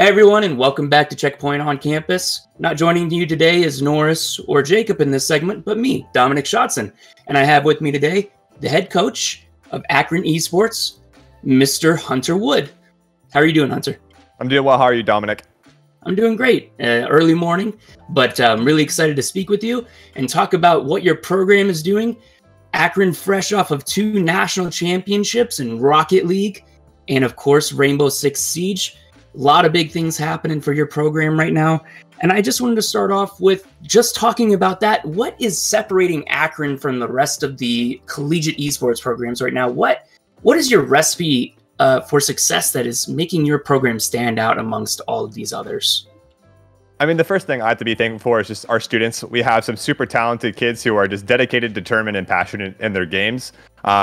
Hey everyone, and welcome back to Checkpoint on Campus. Not joining you today is Norris or Jacob in this segment, but me, Dominic Shotson. And I have with me today the head coach of Akron Esports, Mr. Hunter Wood. How are you doing, Hunter? I'm doing well. How are you, Dominic? I'm doing great. Early morning, but I'm really excited to speak with you and talk about what your program is doing. Akron fresh off of 2 national championships in Rocket League and, of course, Rainbow Six Siege. A lot of big things happening for your program right now. And I just wanted to start off with just talking about that. What is separating Akron from the rest of the collegiate esports programs right now? What is your recipe for success that is making your program stand out amongst all of these others? I mean, the first thing I have to be thankful for is just our students. We have some super talented kids who are just dedicated, determined, and passionate in their games.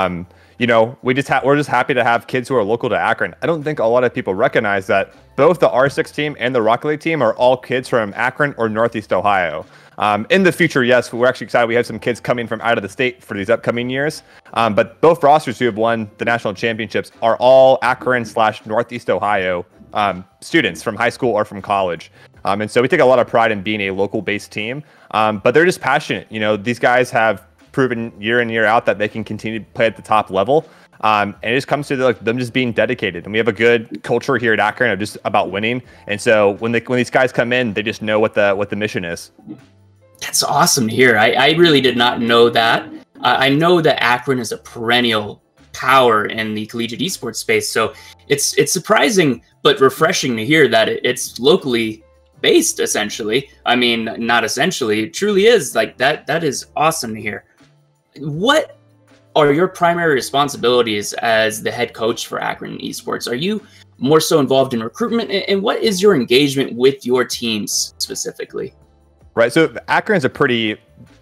We're just happy to have kids who are local to Akron. I don't think a lot of people recognize that both the R6 team and the Rocket League team are all kids from Akron or Northeast Ohio. In the future, yes, we're actually excited. We have some kids coming from out of the state for these upcoming years. But both rosters who have won the national championships are all Akron/Northeast Ohio students from high school or from college. And so we take a lot of pride in being a local-based team. But they're just passionate. You know, these guys have proven year in, year out that they can continue to play at the top level. And it just comes to them just being dedicated. And we have a good culture here at Akron of just about winning. And so when these guys come in, they just know what the mission is. That's awesome to hear. I really did not know that. I know that Akron is a perennial power in the collegiate esports space. So it's surprising but refreshing to hear that it's locally based, essentially. I mean, not essentially. It truly is. Like that is awesome to hear. What are your primary responsibilities as the head coach for Akron Esports? Are you more so involved in recruitment? And what is your engagement with your teams specifically? Right. So Akron is a pretty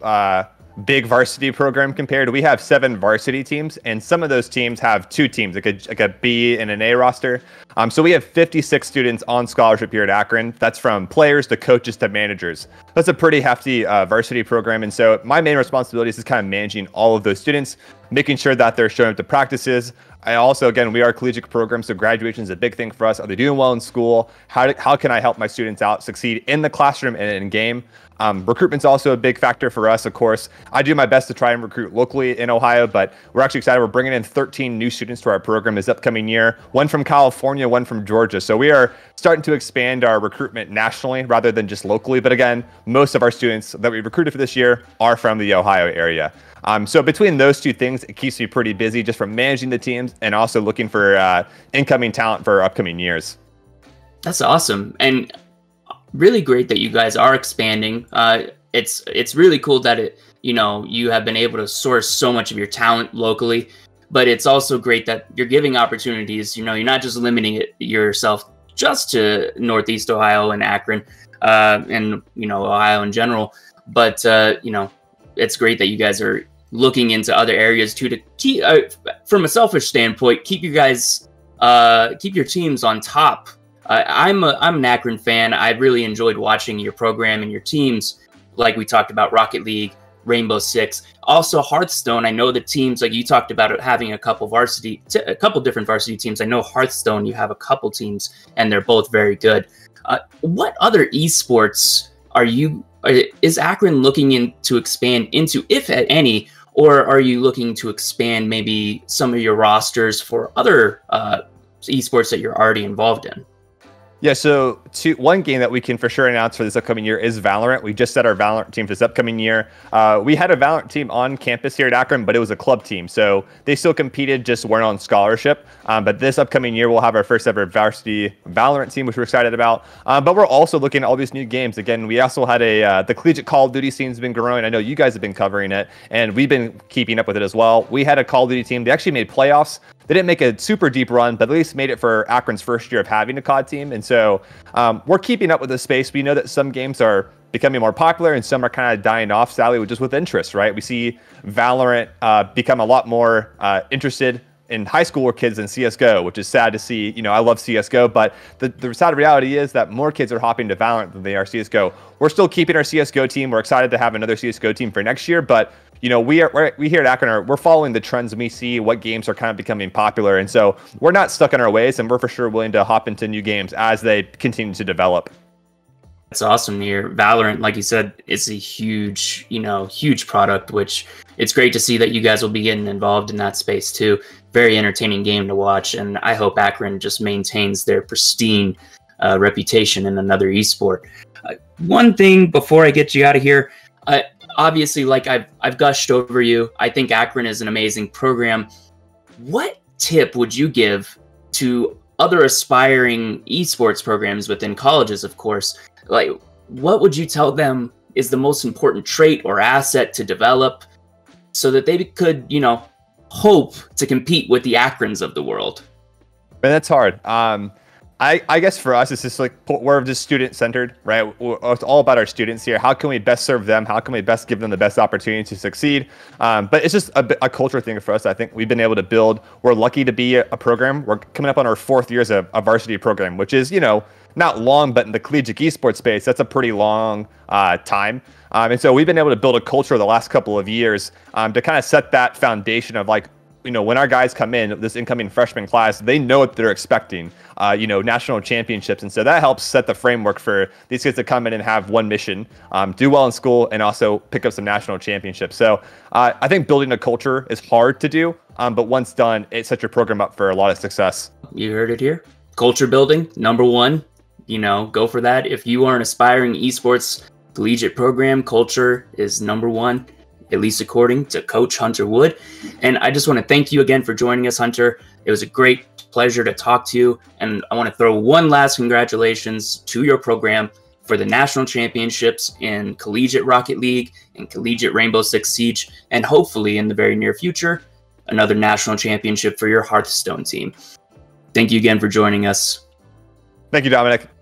big varsity program compared. We have 7 varsity teams, and some of those teams have 2 teams, like a B and an A roster. So we have 56 students on scholarship here at Akron. That's from players to coaches to managers. That's a pretty hefty varsity program. And so my main responsibility is kind of managing all of those students, making sure that they're showing up to practices. I also, again, we are a collegiate program, so graduation is a big thing for us. Are they doing well in school? How can I help my students out succeed in the classroom and in game? Recruitment's also a big factor for us, of course. I do my best to try and recruit locally in Ohio, but we're actually excited. We're bringing in 13 new students to our program this upcoming year, 1 from California, 1 from Georgia. So we are starting to expand our recruitment nationally rather than just locally. But again, most of our students that we recruited for this year are from the Ohio area. So between those 2 things, it keeps me pretty busy just from managing the teams and also looking for incoming talent for upcoming years. That's awesome. And really great that you guys are expanding. It's really cool that you have been able to source so much of your talent locally, but it's also great that you're giving opportunities. You're not just limiting yourself just to Northeast Ohio and Akron, and Ohio in general, but it's great that you guys are looking into other areas too to keep, from a selfish standpoint, keep your teams on top. I'm an Akron fan. I really enjoyed watching your program and your teams, like we talked about Rocket League, Rainbow Six, also Hearthstone. I know the teams, like you talked about having a couple different varsity teams. I know Hearthstone, you have a couple teams, and they're both very good. What other esports is Akron looking to expand into, if at any, or are you looking to expand maybe some of your rosters for other esports that you're already involved in? Yeah, so one game that we can for sure announce for this upcoming year is Valorant. We just set our Valorant team for this upcoming year. We had a Valorant team on campus here at Akron, but it was a club team. So they still competed, just weren't on scholarship. But this upcoming year, we'll have our first ever varsity Valorant team, which we're excited about. But we're also looking at all these new games. Again, we also had the collegiate Call of Duty scene has been growing. I know you guys have been covering it, and we've been keeping up with it as well. We had a Call of Duty team. They actually made playoffs. They didn't make a super deep run, but at least made it for Akron's first year of having a COD team. And so we're keeping up with the space. We know that some games are becoming more popular and some are kind of dying off, sadly, just with interest, right? We see Valorant become a lot more interested in high school were kids in CSGO, which is sad to see. You know, I love CSGO, but the sad reality is that more kids are hopping to Valorant than they are CSGO. We're still keeping our CSGO team. We're excited to have another CSGO team for next year, but you know, we here at Akron we're following the trends we see, what games are kind of becoming popular, and so we're not stuck in our ways, and we're for sure willing to hop into new games as they continue to develop. That's awesome to hear. Valorant, like you said, is a huge, huge product, which it's great to see that you guys will be getting involved in that space too. Very entertaining game to watch, and I hope Akron just maintains their pristine reputation in another esport. One thing before I get you out of here, obviously, like I've gushed over you. I think Akron is an amazing program. What tip would you give to other aspiring esports programs within colleges, of course? Like, what would you tell them is the most important trait or asset to develop so that they could, hope to compete with the Akrons of the world? Man, that's hard. I guess for us, it's just like we're just student centered, right? It's all about our students here. How can we best serve them? How can we best give them the best opportunity to succeed? But it's just a culture thing for us. I think we've been able to build. We're lucky to be a program. We're coming up on our 4th year as a varsity program, which is, not long, but in the collegiate esports space, that's a pretty long time. And so we've been able to build a culture the last couple of years to kind of set that foundation of like, when our guys come in, this incoming freshman class, they know what they're expecting, national championships. And so that helps set the framework for these kids to come in and have one mission, do well in school, and also pick up some national championships. So I think building a culture is hard to do, but once done, it sets your program up for a lot of success. You heard it here. Culture building, number one, go for that. If you are an aspiring esports collegiate program, culture is number one, at least according to Coach Hunter Wood. And I just want to thank you again for joining us, Hunter. It was a great pleasure to talk to you. And I want to throw one last congratulations to your program for the national championships in Collegiate Rocket League and Collegiate Rainbow Six Siege, and hopefully in the very near future, another national championship for your Hearthstone team. Thank you again for joining us. Thank you, Dominic.